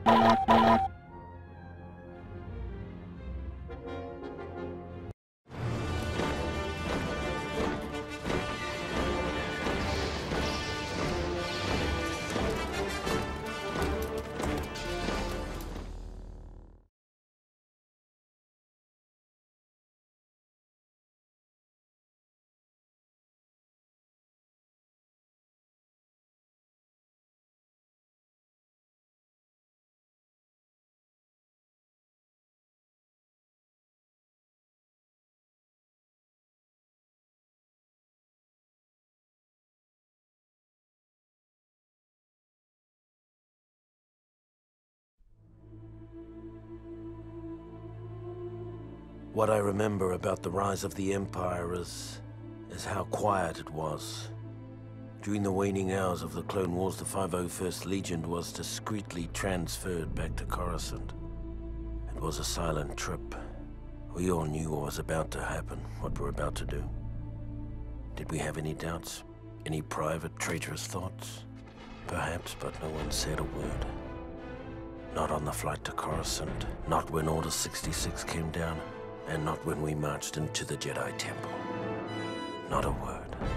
What I remember about the rise of the Empire is how quiet it was. During the waning hours of the Clone Wars, the 501st Legion was discreetly transferred back to Coruscant. It was a silent trip. We all knew what was about to happen, what we're about to do. Did we have any doubts? Any private, traitorous thoughts? Perhaps, but no one said a word. Not on the flight to Coruscant, not when Order 66 came down, and not when we marched into the Jedi Temple. Not a word.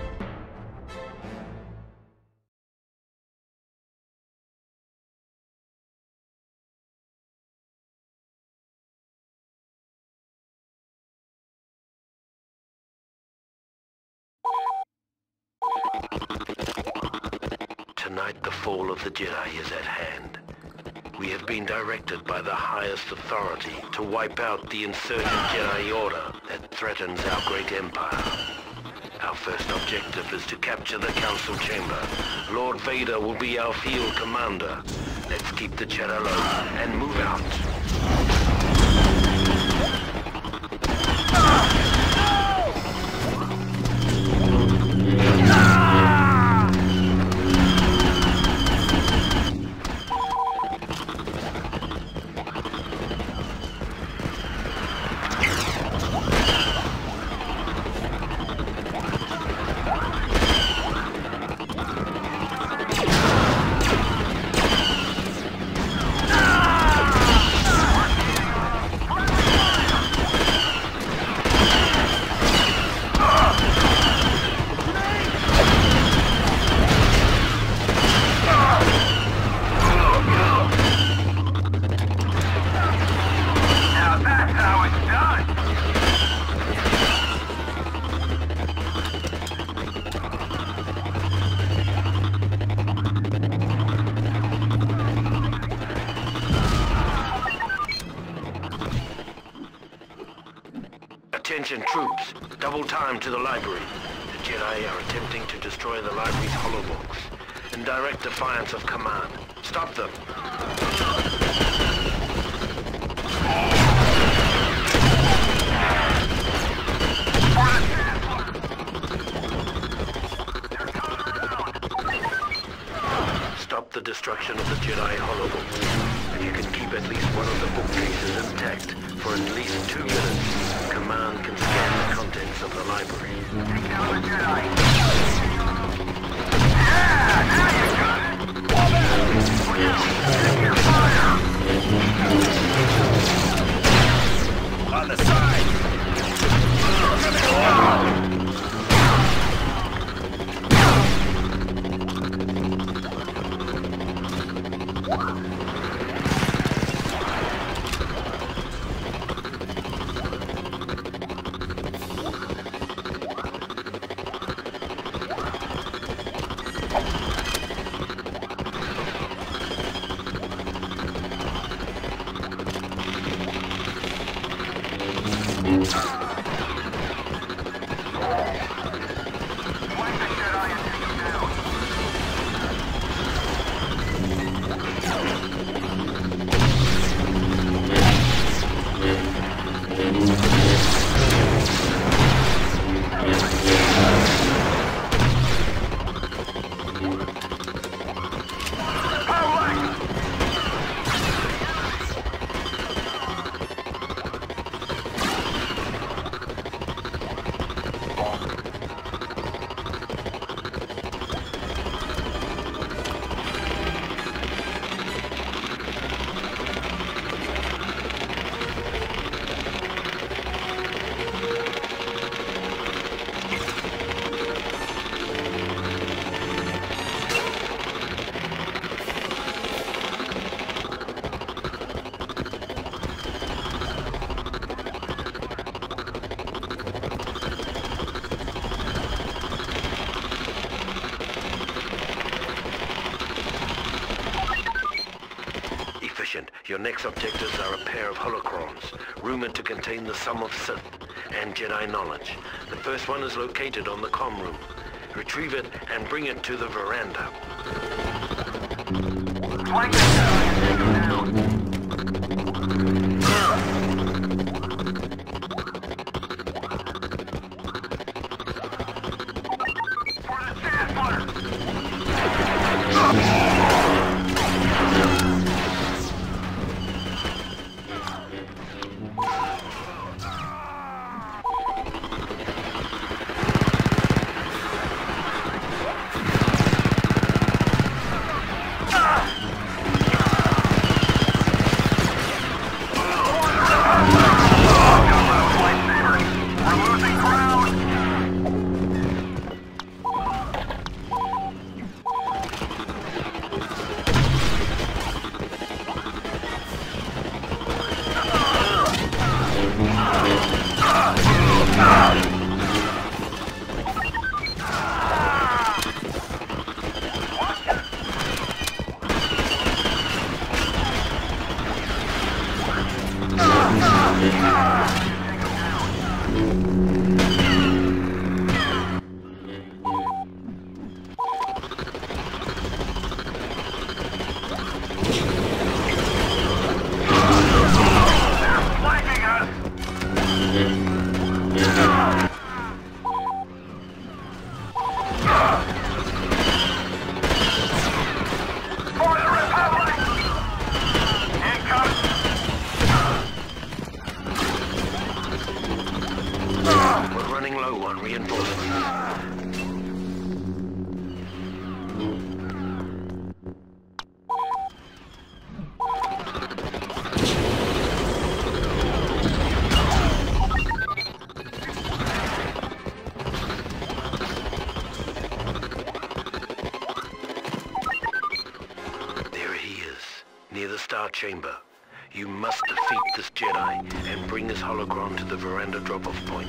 Tonight, the fall of the Jedi is at hand. We have been directed by the highest authority to wipe out the insurgent Jedi Order that threatens our great empire. Our first objective is to capture the Council Chamber. Lord Vader will be our field commander. Let's keep the Jedi low and move out. Attention troops, double time to the library. The Jedi are attempting to destroy the library's holobox. In direct defiance of command. Stop them. Stop the destruction of the Jedi holobox. If you can keep at least one of the bookcases intact for at least 2 minutes, command can scan the contents of the library. Take down the Jedi. Yeah! Now you got it! Look out! Take your fire! On the side! Agent, your next objectives are a pair of holocrons, rumored to contain the sum of Sith and Jedi knowledge. The first one is located on the comm room. Retrieve it and bring it to the veranda. Flank it down and take him down. Chamber. You must defeat this Jedi and bring his holocron to the veranda drop-off point.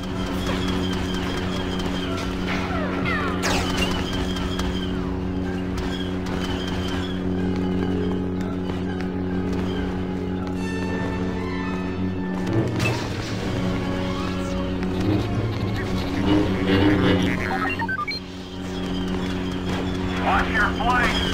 Watch your flank!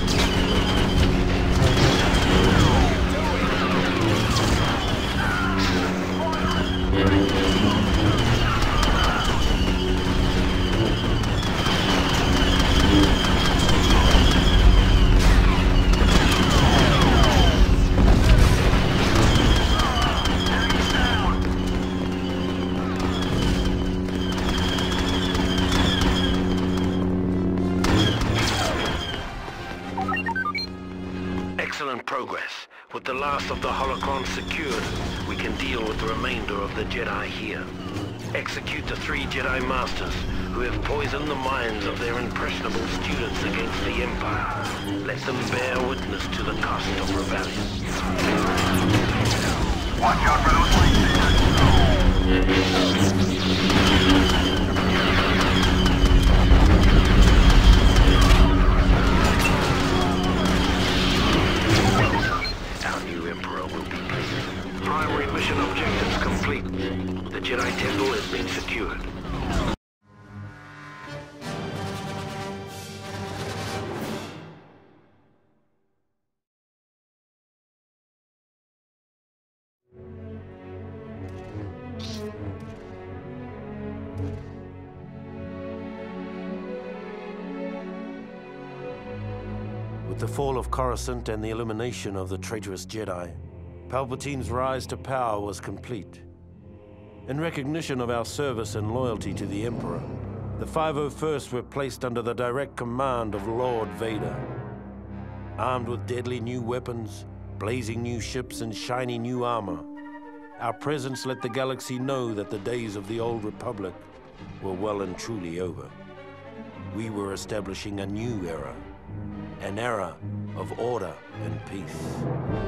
Excellent progress. With the last of the holocrons secured, we can deal with the remainder of the Jedi here. Execute the 3 Jedi Masters who have poisoned the minds of their impressionable students against the Empire. Let them bear witness to the cost of rebellion. Watch out for those Our new Emperor will be pleased. Primary mission objectives complete. The Jedi Temple has been secured. With the fall of Coruscant and the elimination of the traitorous Jedi, Palpatine's rise to power was complete. In recognition of our service and loyalty to the Emperor, the 501st were placed under the direct command of Lord Vader. Armed with deadly new weapons, blazing new ships, and shiny new armor, our presence let the galaxy know that the days of the old Republic were well and truly over. We were establishing a new era. An era of order and peace.